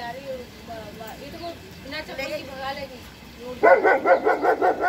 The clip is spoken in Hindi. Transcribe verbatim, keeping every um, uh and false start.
यार ये ये तो बिना चप्पल की भगा लेगी।